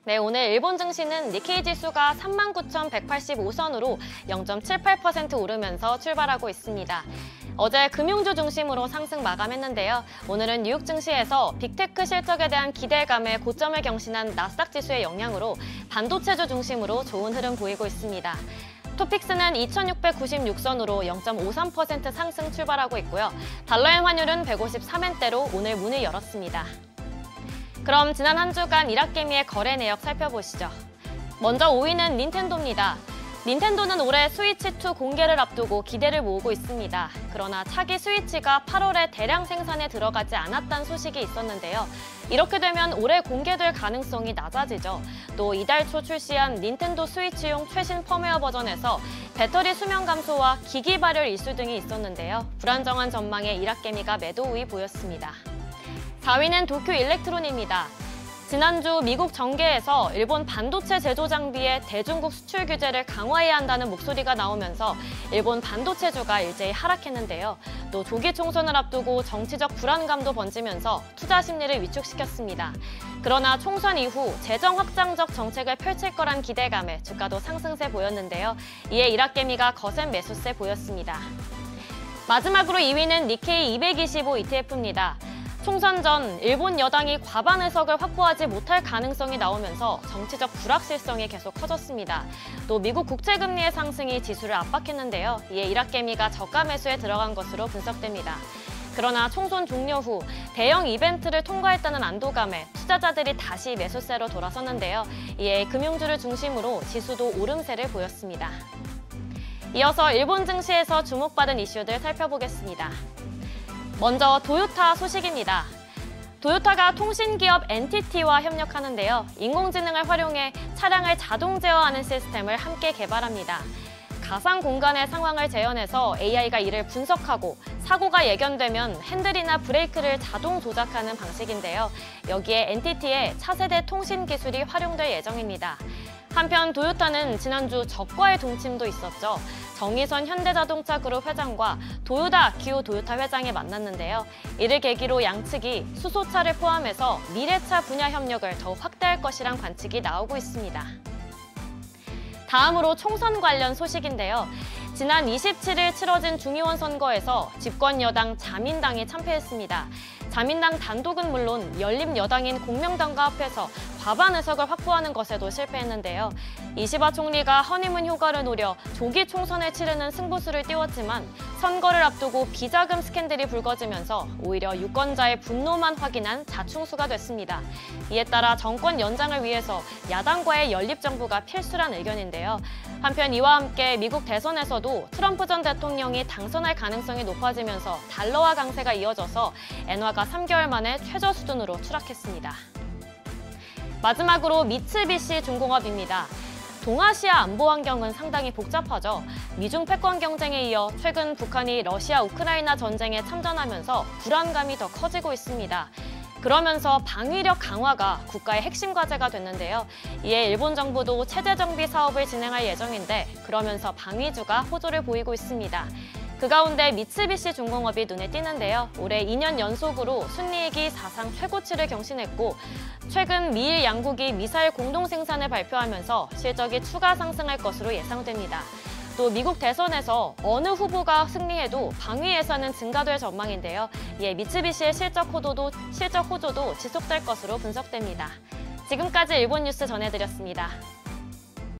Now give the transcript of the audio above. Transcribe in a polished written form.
네, 오늘 일본 증시는 니케이 지수가 39,185선으로 0.78% 오르면서 출발하고 있습니다. 어제 금융주 중심으로 상승 마감했는데요. 오늘은 뉴욕 증시에서 빅테크 실적에 대한 기대감에 고점을 경신한 나스닥 지수의 영향으로 반도체주 중심으로 좋은 흐름 보이고 있습니다. 토픽스는 2,696선으로 0.53% 상승 출발하고 있고요. 달러엔 환율은 153엔대로 오늘 문을 열었습니다. 그럼 지난 한 주간 일학개미의 거래 내역 살펴보시죠. 먼저 5위는 닌텐도입니다. 닌텐도는 올해 스위치2 공개를 앞두고 기대를 모으고 있습니다. 그러나 차기 스위치가 8월에 대량 생산에 들어가지 않았다는 소식이 있었는데요. 이렇게 되면 올해 공개될 가능성이 낮아지죠. 또 이달 초 출시한 닌텐도 스위치용 최신 펌웨어 버전에서 배터리 수명 감소와 기기 발열 이슈 등이 있었는데요. 불안정한 전망에 일학개미가 매도 우위 보였습니다. 4위는 도쿄 일렉트론입니다. 지난주 미국 정계에서 일본 반도체 제조 장비의 대중국 수출 규제를 강화해야 한다는 목소리가 나오면서 일본 반도체주가 일제히 하락했는데요. 또 조기 총선을 앞두고 정치적 불안감도 번지면서 투자 심리를 위축시켰습니다. 그러나 총선 이후 재정 확장적 정책을 펼칠 거란 기대감에 주가도 상승세 보였는데요. 이에 일학개미가 거센 매수세 보였습니다. 마지막으로 2위는 니케이 225 ETF입니다. 총선 전 일본 여당이 과반 의석을 확보하지 못할 가능성이 나오면서 정치적 불확실성이 계속 커졌습니다. 또 미국 국채금리의 상승이 지수를 압박했는데요. 이에 일학개미가 저가 매수에 들어간 것으로 분석됩니다. 그러나 총선 종료 후 대형 이벤트를 통과했다는 안도감에 투자자들이 다시 매수세로 돌아섰는데요. 이에 금융주를 중심으로 지수도 오름세를 보였습니다. 이어서 일본 증시에서 주목받은 이슈들 살펴보겠습니다. 먼저 도요타 소식입니다. 도요타가 통신기업 NTT와 협력하는데요. 인공지능을 활용해 차량을 자동 제어하는 시스템을 함께 개발합니다. 가상 공간의 상황을 재현해서 AI가 이를 분석하고 사고가 예견되면 핸들이나 브레이크를 자동 조작하는 방식인데요. 여기에 NTT의 차세대 통신 기술이 활용될 예정입니다. 한편 도요타는 지난주 적과의 동침도 있었죠. 정의선 현대자동차 그룹 회장과 도요다 기호 도요타 회장이 만났는데요. 이를 계기로 양측이 수소차를 포함해서 미래차 분야 협력을 더욱 확대할 것이란 관측이 나오고 있습니다. 다음으로 총선 관련 소식인데요. 지난 27일 치러진 중의원 선거에서 집권 여당 자민당이 참패했습니다. 자민당 단독은 물론 열린여당인 공명당과 합해서 과반 의석을 확보하는 것에도 실패했는데요. 이시바 총리가 허니문 효과를 노려 조기 총선을 치르는 승부수를 띄웠지만 선거를 앞두고 비자금 스캔들이 불거지면서 오히려 유권자의 분노만 확인한 자충수가 됐습니다. 이에 따라 정권 연장을 위해서 야당과의 연립정부가 필수란 의견인데요. 한편 이와 함께 미국 대선에서도 트럼프 전 대통령이 당선할 가능성이 높아지면서 달러화 강세가 이어져서 엔화가 3개월 만에 최저 수준으로 추락했습니다. 마지막으로 미쓰비시 중공업입니다. 동아시아 안보 환경은 상당히 복잡하죠. 미중 패권 경쟁에 이어 최근 북한이 러시아 우크라이나 전쟁에 참전하면서 불안감이 더 커지고 있습니다. 그러면서 방위력 강화가 국가의 핵심 과제가 됐는데요. 이에 일본 정부도 체제 정비 사업을 진행할 예정인데 그러면서 방위주가 호조를 보이고 있습니다. 그 가운데 미쓰비시 중공업이 눈에 띄는데요. 올해 2년 연속으로 순이익이 사상 최고치를 경신했고 최근 미일 양국이 미사일 공동 생산을 발표하면서 실적이 추가 상승할 것으로 예상됩니다. 또 미국 대선에서 어느 후보가 승리해도 방위 예산은 증가될 전망인데요. 이에 미쓰비시의 실적 호조도 지속될 것으로 분석됩니다. 지금까지 일본 뉴스 전해드렸습니다.